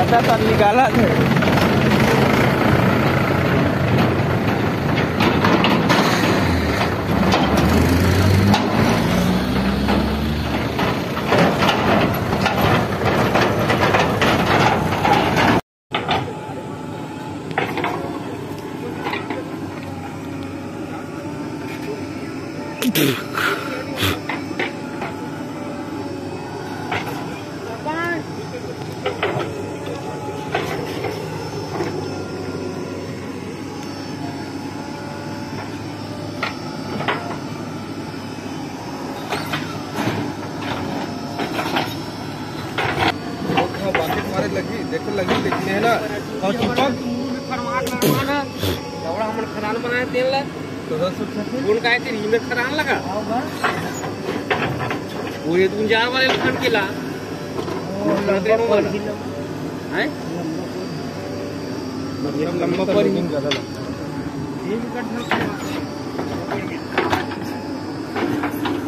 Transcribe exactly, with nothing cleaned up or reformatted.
आधा साल निकाला थे। लगी देखे लगी देखने है ना और चिपक दवड़ा हमन खरान बनाए तेल ला तो दस कौन काहे के री में खरान लगा वो ये तुम जा वाले खन के ला हैं मतलब लंबा पर ही ज्यादा ये भी कट